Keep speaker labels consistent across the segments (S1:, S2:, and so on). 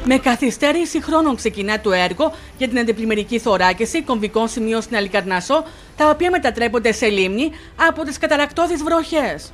S1: Με καθυστέρηση χρόνων ξεκινά το έργο για την αντιπλημμυρική θωράκιση κομβικών σημείων στην Αλικαρνασσό, τα οποία μετατρέπονται σε λίμνη από τις καταρρακτώδεις βροχές.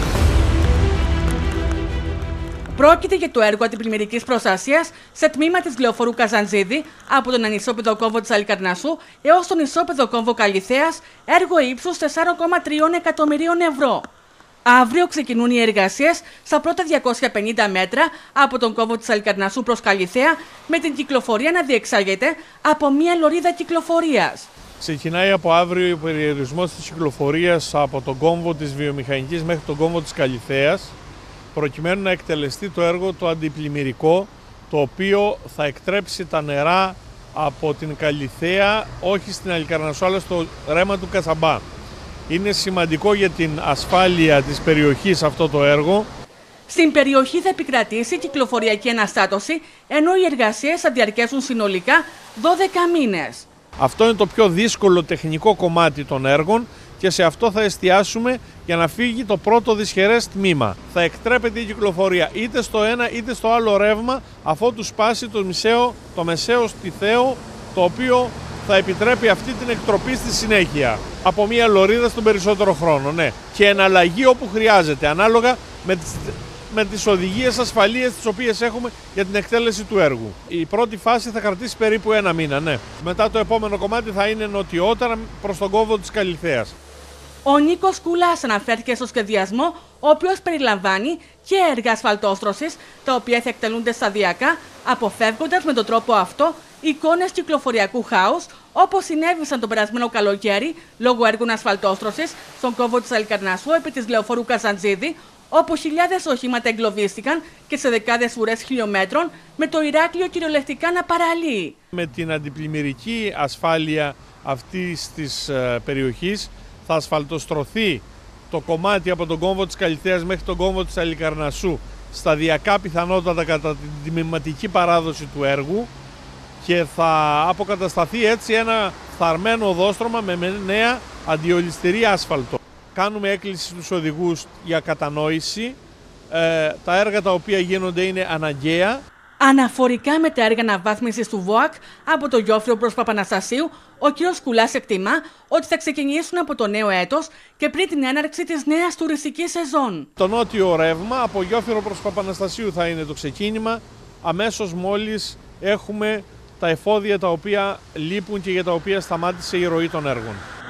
S1: Πρόκειται για το έργο αντιπλημμυρικής προστασίας σε τμήμα της λεωφορού Καζαντζίδη από τον ανισόπεδο κόμβο της Αλικαρνασσού έως τον ισόπεδο κόμβο Καλιθέας, έργο ύψους 4,3 εκατομμυρίων ευρώ. Αύριο ξεκινούν οι εργασίες στα πρώτα 250 μέτρα από τον κόμβο της Αλικαρνασσού προς Καλιθέα, με την κυκλοφορία να διεξάγεται από μία λωρίδα κυκλοφορίας.
S2: Ξεκινάει από αύριο ο περιορισμός της κυκλοφορίας από τον κόμβο της Βιομηχανικής μέχρι τον κόμβο της Καλιθέας, προκειμένου να εκτελεστεί το έργο το αντιπλημμυρικό, το οποίο θα εκτρέψει τα νερά από την Καλιθέα, όχι στην Αλικαρνασσό, αλλά στο ρέμα του Κατσαμπά. Είναι σημαντικό για την ασφάλεια της περιοχής αυτό το έργο.
S1: Στην περιοχή θα επικρατήσει κυκλοφοριακή αναστάτωση, ενώ οι εργασίες θα διαρκέσουν συνολικά 12 μήνες.
S2: Αυτό είναι το πιο δύσκολο τεχνικό κομμάτι των έργων και σε αυτό θα εστιάσουμε για να φύγει το πρώτο δυσχερές τμήμα. Θα εκτρέπεται η κυκλοφορία είτε στο ένα είτε στο άλλο ρεύμα, αφότου σπάσει το μεσαίο στιθαίο, το οποίο θα επιτρέπει αυτή την εκτροπή στη συνέχεια από μία λωρίδα στον περισσότερο χρόνο, ναι. Και εναλλαγή όπου χρειάζεται, ανάλογα με τις οδηγίες ασφαλείας τις οποίες έχουμε για την εκτέλεση του έργου. Η πρώτη φάση θα κρατήσει περίπου 1 μήνα, ναι. Μετά το επόμενο κομμάτι θα είναι νοτιότερα προς τον κόμβο της Καλιθέας.
S1: Ο Νίκος Κουλάς αναφέρθηκε στο σχεδιασμό, ο οποίος περιλαμβάνει και έργα ασφαλτόστρωσης, τα οποία θα εκτελούνται σταδιακά, αποφεύγοντας με τον τρόπο αυτό εικόνες κυκλοφοριακού χάους, όπως συνέβησαν τον περασμένο καλοκαίρι λόγω έργων ασφαλτόστρωσης στον κόμβο της Αλικαρνασσού επί της λεωφορού Καζαντζίδη, όπου χιλιάδες οχήματα εγκλωβίστηκαν και σε δεκάδες ουρές χιλιόμετρων, με το Ηράκλειο κυριολεκτικά να παραλύει.
S2: Με την αντιπλημμυρική ασφάλεια αυτής της περιοχής θα ασφαλτοστρωθεί το κομμάτι από τον κόμβο της Καλιθέας μέχρι τον κόμβο της Αλικαρνασσού, σταδιακά πιθανότατα κατά την τμηματική παράδοση του έργου, και θα αποκατασταθεί έτσι ένα θαρμένο οδόστρωμα με νέα αντιολιστερή άσφαλτο. Κάνουμε έκκληση στους οδηγούς για κατανόηση. Τα έργα τα οποία γίνονται είναι αναγκαία.
S1: Αναφορικά με τα έργα αναβάθμισης του ΒΟΑΚ από το Γιόφυρο προς Παπαναστασίου, ο κ. Κουλάς εκτιμά ότι θα ξεκινήσουν από το νέο έτος και πριν την έναρξη της νέας τουριστικής σεζόν.
S2: Το νότιο ρεύμα από Γιόφυρο προς Παπαναστασίου θα είναι το ξεκίνημα, αμέσως μόλις έχουμε τα εφόδια τα οποία λείπουν και για τα οποία σταμάτησε η ροή των έργων.